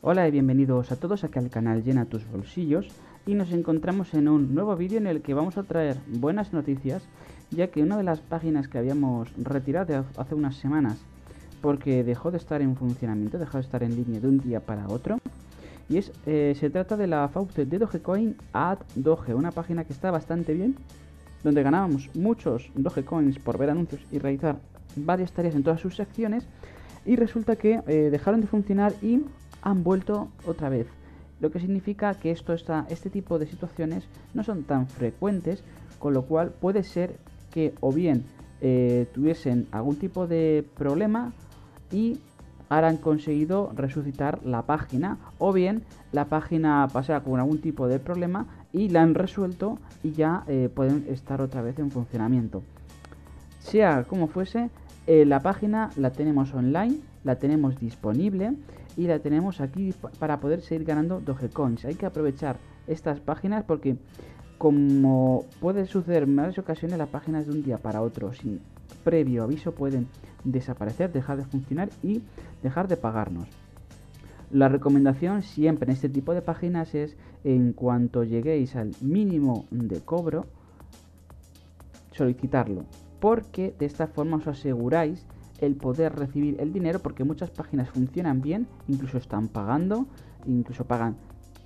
Hola y bienvenidos a todos aquí al canal Llena tus bolsillos, y nos encontramos en un nuevo vídeo en el que vamos a traer buenas noticias, ya que una de las páginas que habíamos retirado hace unas semanas porque dejó de estar en funcionamiento, dejó de estar en línea de un día para otro, y se trata de la faucet de Dogecoin @doge, una página que está bastante bien, donde ganábamos muchos Dogecoins por ver anuncios y realizar varias tareas en todas sus secciones, y resulta que dejaron de funcionar y han vuelto otra vez, lo que significa que este tipo de situaciones no son tan frecuentes, con lo cual puede ser que o bien tuviesen algún tipo de problema y ahora han conseguido resucitar la página, o bien la página pasaba con algún tipo de problema y la han resuelto y ya pueden estar otra vez en funcionamiento. Sea como fuese, la página la tenemos online, la tenemos disponible y la tenemos aquí para poder seguir ganando Dogecoins. Hay que aprovechar estas páginas porque, como puede suceder en varias ocasiones, las páginas de un día para otro sin previo aviso pueden desaparecer, dejar de funcionar y dejar de pagarnos. La recomendación siempre en este tipo de páginas es, en cuanto lleguéis al mínimo de cobro, solicitarlo, porque de esta forma os aseguráis el poder recibir el dinero, porque muchas páginas funcionan bien, incluso están pagando, incluso pagan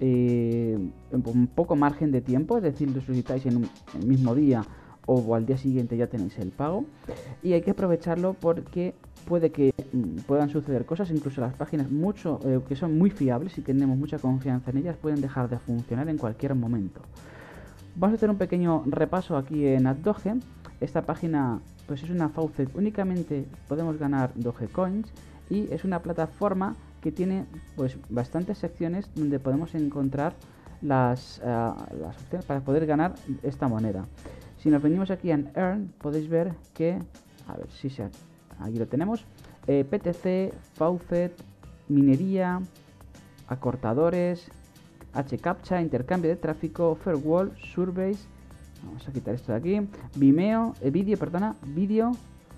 un poco margen de tiempo, es decir, lo solicitáis en el mismo día o al día siguiente ya tenéis el pago, y hay que aprovecharlo porque puede que puedan suceder cosas, incluso las páginas que son muy fiables y tenemos mucha confianza en ellas pueden dejar de funcionar en cualquier momento. Vamos a hacer un pequeño repaso aquí en @doge. Esta página pues es una faucet, únicamente podemos ganar Dogecoins, y es una plataforma que tiene pues bastantes secciones donde podemos encontrar las opciones para poder ganar esta moneda. Si nos venimos aquí en Earn, podéis ver que, a ver si aquí lo tenemos, PTC, faucet, minería, acortadores, HCAPTCHA, intercambio de tráfico, Fairwall, Surveys. Vamos a quitar esto de aquí. Vimeo, vídeo,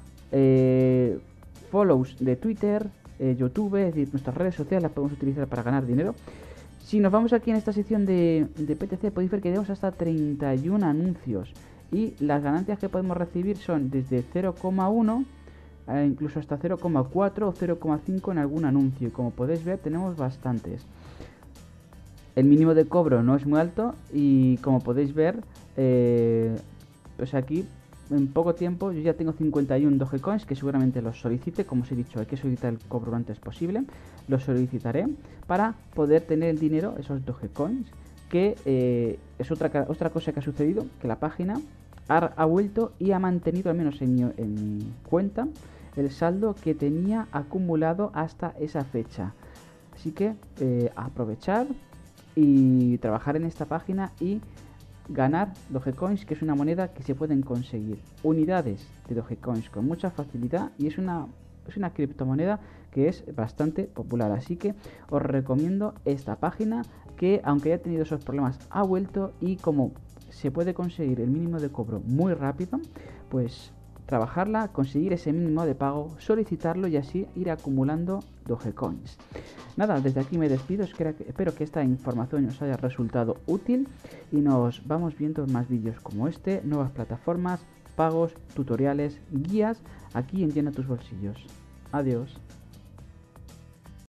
follows de Twitter, YouTube, es decir, nuestras redes sociales las podemos utilizar para ganar dinero. Si nos vamos aquí en esta sección de PTC, podéis ver que tenemos hasta 31 anuncios, y las ganancias que podemos recibir son desde 0,1 incluso hasta 0,4 o 0,5 en algún anuncio, y como podéis ver tenemos bastantes. El mínimo de cobro no es muy alto y, como podéis ver, pues aquí en poco tiempo yo ya tengo 51 Dogecoins, que seguramente los solicite. Como os he dicho, hay que solicitar el cobro lo antes posible. Los solicitaré para poder tener el dinero, esos Dogecoins, que es otra cosa que ha sucedido, que la página ha vuelto y ha mantenido, al menos en mi cuenta, el saldo que tenía acumulado hasta esa fecha. Así que aprovechar y trabajar en esta página y ganar Dogecoins, que es una moneda que se pueden conseguir unidades de Dogecoins con mucha facilidad, y es una criptomoneda que es bastante popular. Así que os recomiendo esta página, que aunque haya tenido esos problemas ha vuelto, y como se puede conseguir el mínimo de cobro muy rápido, pues trabajarla, conseguir ese mínimo de pago, solicitarlo y así ir acumulando Dogecoins. Nada, desde aquí me despido, espero que esta información os haya resultado útil, y nos vamos viendo más vídeos como este, nuevas plataformas, pagos, tutoriales, guías, aquí en Llena tus bolsillos. Adiós.